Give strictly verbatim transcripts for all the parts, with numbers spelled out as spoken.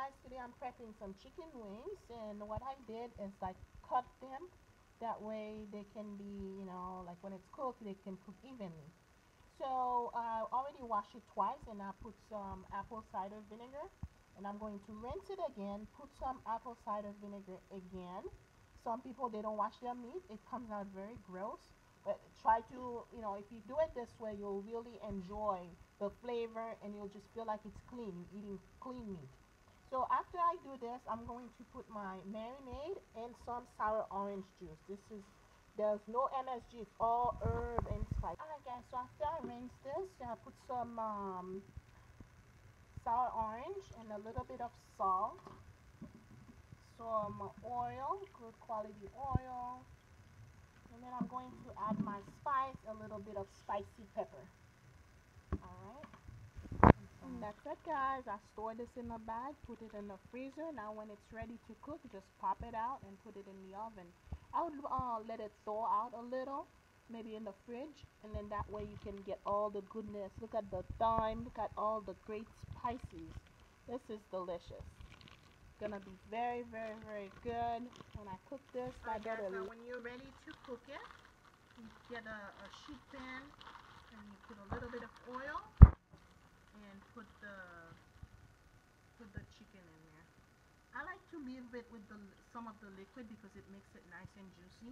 guys, today I'm prepping some chicken wings, and what I did is like cut them. That way they can be, you know, like when it's cooked, they can cook evenly. So I already washed it twice, and I put some apple cider vinegar, and I'm going to rinse it again, put some apple cider vinegar again. Some people, they don't wash their meat, it comes out very gross. But try to, you know, if you do it this way, you'll really enjoy the flavor, and you'll just feel like it's clean, you're eating clean meat. So after I do this, I'm going to put my marinade and some sour orange juice. This is, there's no M S G, it's all herb and spice. Alright guys, so after I rinse this, I put some um, sour orange and a little bit of salt, some oil, good quality oil, and then I'm going to add my spice, a little bit of spicy pepper. Alright. And that's it guys, I store this in a bag, put it in the freezer. Now when it's ready to cook, just pop it out and put it in the oven. I would uh, let it thaw out a little, maybe in the fridge, and then that way you can get all the goodness. Look at the thyme, look at all the great spices. This is delicious. Gonna be very, very, very good when I cook this. I got it. Now when you're ready to cook it, you get a, a sheet pan and you put a little bit of oil and put the put the chicken in there. I like to leave it with the some of the liquid because it makes it nice and juicy.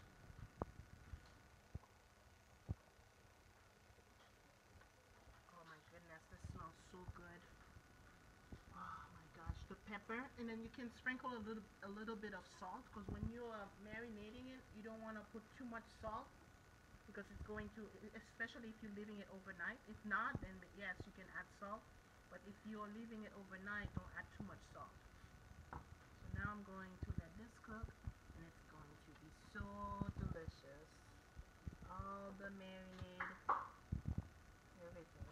Oh my goodness, this smells so good. Oh my gosh, the pepper, and then you can sprinkle a little a little bit of salt because when you're marinating it, you don't want to put too much salt because it's going to, especially if you're leaving it overnight. If not, then yes, you can add salt. But if you're leaving it overnight, don't add too much salt. So now I'm going to let this cook, and it's going to be so delicious. All the marinade, everything.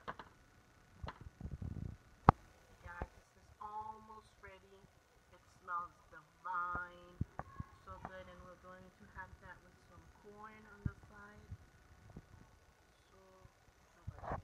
Guys, this is almost ready. It smells divine. So good, and we're going to have that with some corn on the side. So delicious.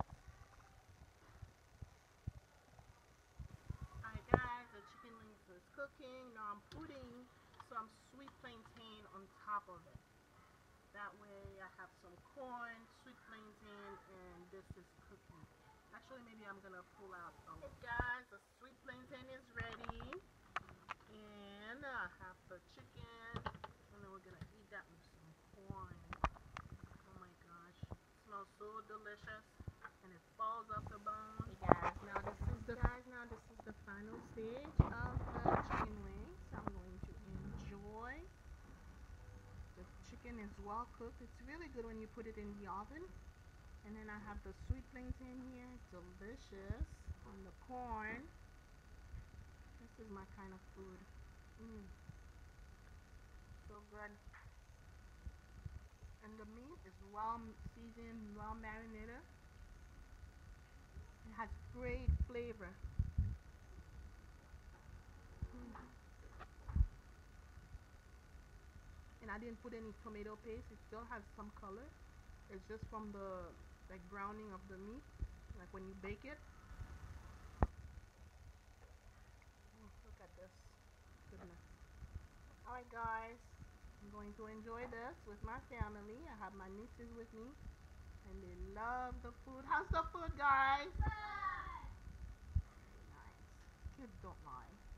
Alright guys, the chicken wings is cooking. Now I'm putting some sweet plantain on top of it. That way I have some corn, sweet plantain, and this is cooking. Actually, maybe I'm gonna pull out um hey guys, the sweet plantain is ready. And I have the chicken, and then we're gonna eat that with some corn. Oh my gosh, it smells so delicious, and it falls off the bone. Hey guys, now this is the guys, now this is the final stage of the chicken wings. I'm going to enjoy. The chicken is well cooked. It's really good when you put it in the oven. And then I have the sweet plantain here, delicious, and the corn. This is my kind of food. Mm. So good. And the meat is well seasoned, well marinated. It has great flavor. Mm. And I didn't put any tomato paste. It still has some color. It's just from the like browning of the meat, like when you bake it. Mm, look at this. Goodness. Alright guys, I'm going to enjoy this with my family. I have my nieces with me, and they love the food. How's the food, guys? Nice. Kids don't lie.